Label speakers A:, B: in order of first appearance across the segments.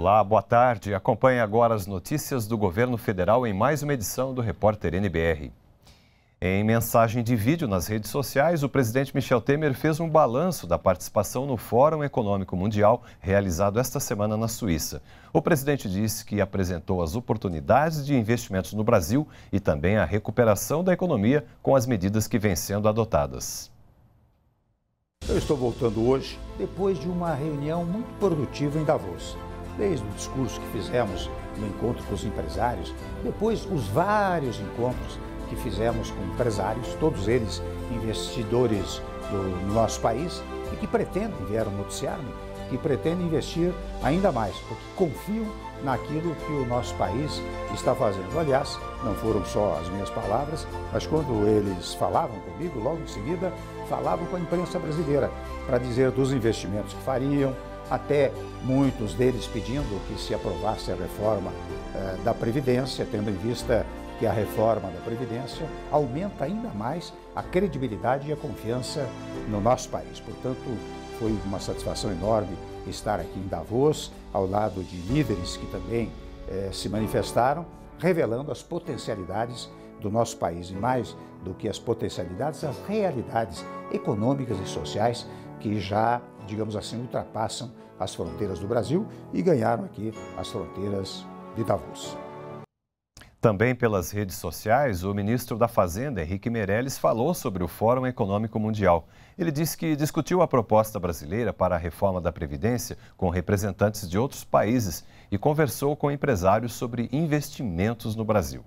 A: Olá, boa tarde. Acompanhe agora as notícias do governo federal em mais uma edição do Repórter NBR. Em mensagem de vídeo nas redes sociais, o presidente Michel Temer fez um balanço da participação no Fórum Econômico Mundial realizado esta semana na Suíça. O presidente disse que apresentou as oportunidades de investimentos no Brasil e também a recuperação da economia com as medidas que vêm sendo adotadas.
B: Eu estou voltando hoje depois de uma reunião muito produtiva em Davos. Desde o discurso que fizemos no encontro com os empresários, depois os vários encontros que fizemos com empresários, todos eles investidores do nosso país e que pretendem, vieram noticiar-me, que pretendem investir ainda mais, porque confiam naquilo que o nosso país está fazendo. Aliás, não foram só as minhas palavras, mas quando eles falavam comigo, logo em seguida, falavam com a imprensa brasileira para dizer dos investimentos que fariam, até muitos deles pedindo que se aprovasse a reforma da Previdência, tendo em vista que a reforma da Previdência aumenta ainda mais a credibilidade e a confiança no nosso país. Portanto, foi uma satisfação enorme estar aqui em Davos, ao lado de líderes que também se manifestaram, revelando as potencialidades do nosso país e mais do que as potencialidades, as realidades econômicas e sociais que já, digamos assim, ultrapassam as fronteiras do Brasil e ganharam aqui as fronteiras de Davos.
A: Também pelas redes sociais, o ministro da Fazenda, Henrique Meirelles, falou sobre o Fórum Econômico Mundial. Ele disse que discutiu a proposta brasileira para a reforma da Previdência com representantes de outros países e conversou com empresários sobre investimentos no Brasil.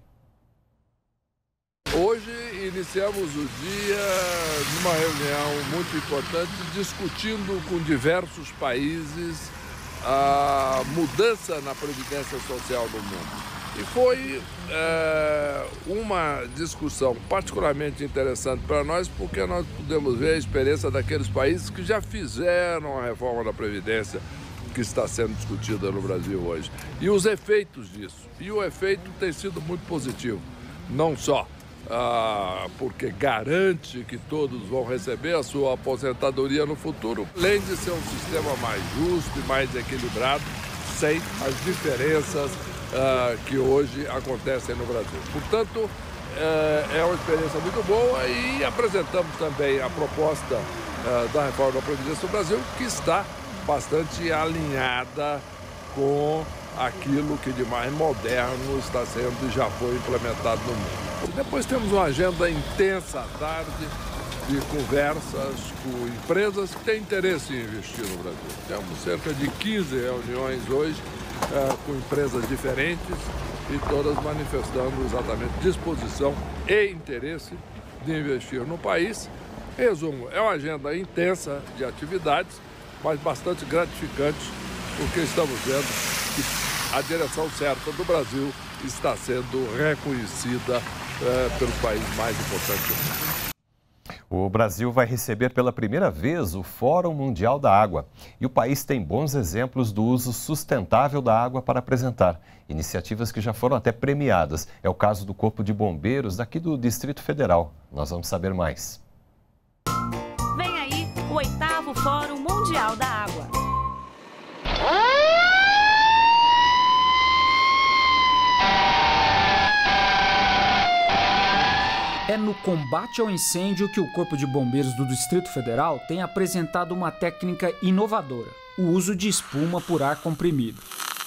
C: Hoje iniciamos o dia numa reunião muito importante, discutindo com diversos países a mudança na Previdência Social do mundo. E foi uma discussão particularmente interessante para nós, porque nós podemos ver a experiência daqueles países que já fizeram a reforma da Previdência que está sendo discutida no Brasil hoje. E os efeitos disso. E o efeito tem sido muito positivo. Não só porque garante que todos vão receber a sua aposentadoria no futuro, além de ser um sistema mais justo e mais equilibrado, sem as diferenças que hoje acontecem no Brasil. Portanto, é uma experiência muito boa e apresentamos também a proposta da reforma da Previdência do Brasil, que está bastante alinhada com aquilo que de mais moderno está sendo e já foi implementado no mundo. Depois temos uma agenda intensa à tarde de conversas com empresas que têm interesse em investir no Brasil. Temos cerca de 15 reuniões hoje com empresas diferentes e todas manifestando exatamente disposição e interesse de investir no país. Resumo, é uma agenda intensa de atividades, mas bastante gratificante, porque estamos vendo que a direção certa do Brasil está sendo reconhecida pelos países mais importantes do mundo.
A: O Brasil vai receber pela primeira vez o Fórum Mundial da Água. E o país tem bons exemplos do uso sustentável da água para apresentar. Iniciativas que já foram até premiadas. É o caso do Corpo de Bombeiros daqui do Distrito Federal. Nós vamos saber mais.
D: Vem aí o 8º Fórum Mundial da Água.
E: É no combate ao incêndio que o Corpo de Bombeiros do Distrito Federal tem apresentado uma técnica inovadora, o uso de espuma por ar comprimido.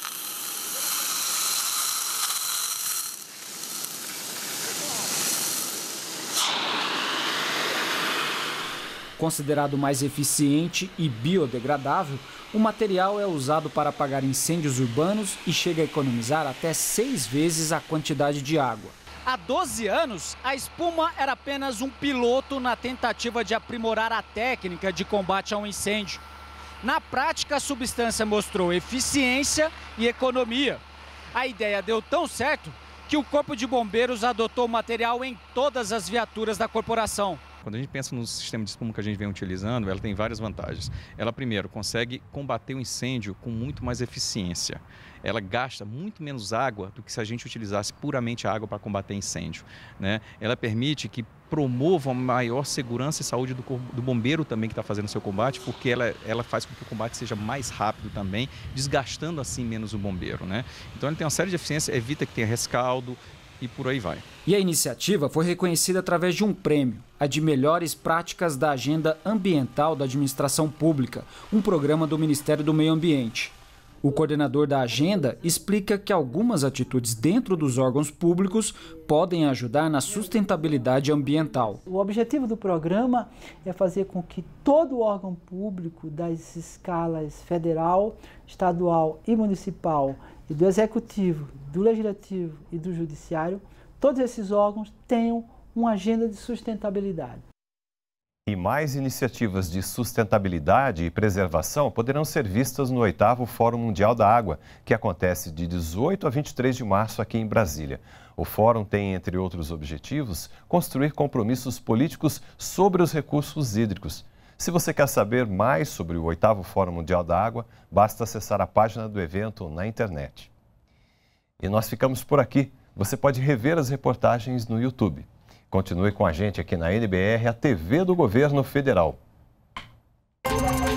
E: Considerado mais eficiente e biodegradável, o material é usado para apagar incêndios urbanos e chega a economizar até 6 vezes a quantidade de água.
F: Há 12 anos, a espuma era apenas um piloto na tentativa de aprimorar a técnica de combate ao incêndio. Na prática, a substância mostrou eficiência e economia. A ideia deu tão certo que o Corpo de Bombeiros adotou o material em todas as viaturas da corporação.
G: Quando a gente pensa no sistema de espuma que a gente vem utilizando, ela tem várias vantagens. Ela, primeiro, consegue combater o incêndio com muito mais eficiência. Ela gasta muito menos água do que se a gente utilizasse puramente a água para combater incêndio, né? Ela permite que promovam a maior segurança e saúde do bombeiro também que está fazendo o seu combate, porque ela faz com que o combate seja mais rápido também, desgastando assim menos o bombeiro, né? Então ele tem uma série de eficiências, evita que tenha rescaldo e por aí vai.
E: E a iniciativa foi reconhecida através de um prêmio, a de Melhores Práticas da Agenda Ambiental da Administração Pública, um programa do Ministério do Meio Ambiente. O coordenador da agenda explica que algumas atitudes dentro dos órgãos públicos podem ajudar na sustentabilidade ambiental.
H: O objetivo do programa é fazer com que todo órgão público das escalas federal, estadual e municipal, e do executivo, do legislativo e do judiciário, todos esses órgãos tenham uma agenda de sustentabilidade.
A: E mais iniciativas de sustentabilidade e preservação poderão ser vistas no 8º Fórum Mundial da Água, que acontece de 18 a 23 de março aqui em Brasília. O fórum tem, entre outros objetivos, construir compromissos políticos sobre os recursos hídricos. Se você quer saber mais sobre o 8º Fórum Mundial da Água, basta acessar a página do evento na internet. E nós ficamos por aqui. Você pode rever as reportagens no YouTube. Continue com a gente aqui na NBR, a TV do Governo Federal.